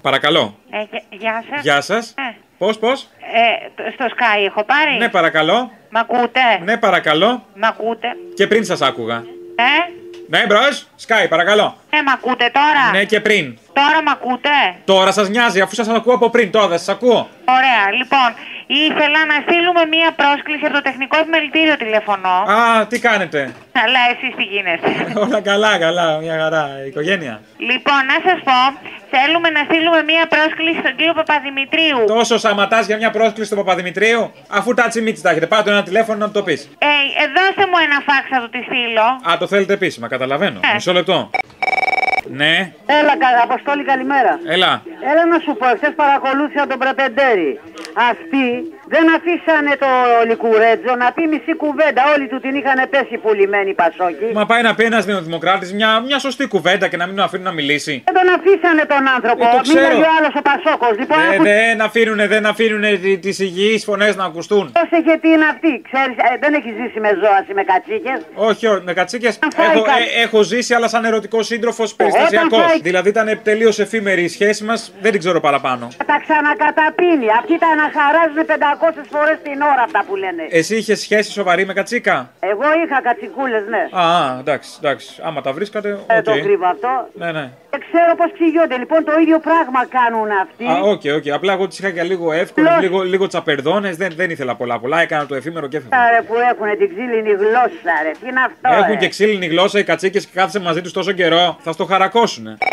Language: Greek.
Παρακαλώ. Γεια σας. Γεια σας. Πώς? Στο Sky έχω πάρει. Ναι, παρακαλώ. Μ' ακούτε? Ναι, παρακαλώ. Μ' ακούτε? Και πριν σας άκουγα. Ε? Ναι, μπρος. Sky, παρακαλώ. Μ' ακούτε τώρα? Ναι, και πριν. Τώρα μ' ακούτε? Τώρα σας νοιάζει, αφού σας ακούω από πριν. Τώρα δεν σας ακούω. Ωραία, λοιπόν, ήθελα να στείλουμε μία πρόσκληση από το τεχνικό επιμελητήριο τηλεφωνώ. Α, τι κάνετε? Αλλά εσείς τι γίνεστε? Όλα καλά, μια χαρά. Η οικογένεια. Λοιπόν, να σας πω, θέλουμε να στείλουμε μία πρόσκληση στον κύριο Παπαδημητρίου. Τόσο σαματάς για μια πρόσκληση στον Παπαδημητρίου, αφού τα τσιμίτσι τα έχετε. Πάρτε ένα τηλέφωνο να το πεις. Δώστε μου ένα φάξ να του τη στείλω. Α, το θέλετε επίσημα, καταλαβαίνω. Μισό λεπτό. Ναι. Έλα, Αποστόλη, καλημέρα. Έλα. Έλα να σου πω, εχθές παρακολούθησα τον Πρεπεντέρη. Αυτοί δεν αφήσανε το Λικουρέτζο να πει μισή κουβέντα. Όλοι του την είχαν πέσει πουλημένοι Πασόκοι. Μα πάει να πει ένας νεοδημοκράτης μια σωστή κουβέντα και να μην τον αφήνουν να μιλήσει. Δεν τον αφήσανε τον άνθρωπο. Μίλαγε ο άλλος ο Πασόκος. Λοιπόν, δεν αφήνουνε τις υγιείς φωνές να ακουστούν. Πρόσεχε τι είναι αυτή. Ξέρεις, δεν έχει ζήσει με ζώαση, με κατσίκες. Όχι, με κατσίκες έχω ζήσει, αλλά σαν ερωτικός σύντροφος περιστασιακός. Δηλαδή ήταν τελείως εφήμερη η σχέση μας, δεν την ξέρω παραπάνω. Τα ξανακαταπίνει. Αυτοί τα αναχαράζουν 500 φορές την ώρα αυτά που λένε. Εσύ είχες σχέση σοβαρή με κατσίκα? Εγώ είχα κατσικούλες, ναι. Α, εντάξει. Άμα τα βρίσκατε. Το κρύβω αυτό. Ναι. Δεν ξέρω πώς ξυγιώνται. Λοιπόν, το ίδιο πράγμα κάνουν αυτοί. Όχι. Απλά εγώ τις είχα και λίγο εύκολο, λίγο τσαπερδόνες. Δεν ήθελα πολλά. Έκανα το εφήμερο και έφευγα. Άρα που έχουν την ξύλινη γλώσσα, ρε. Τι είναι αυτό? Έχουν και ξύλινη γλώσσα οι κατσίκες και κάθεσαι μαζί τους τόσο καιρό. Θα στο χαρακώσουνε.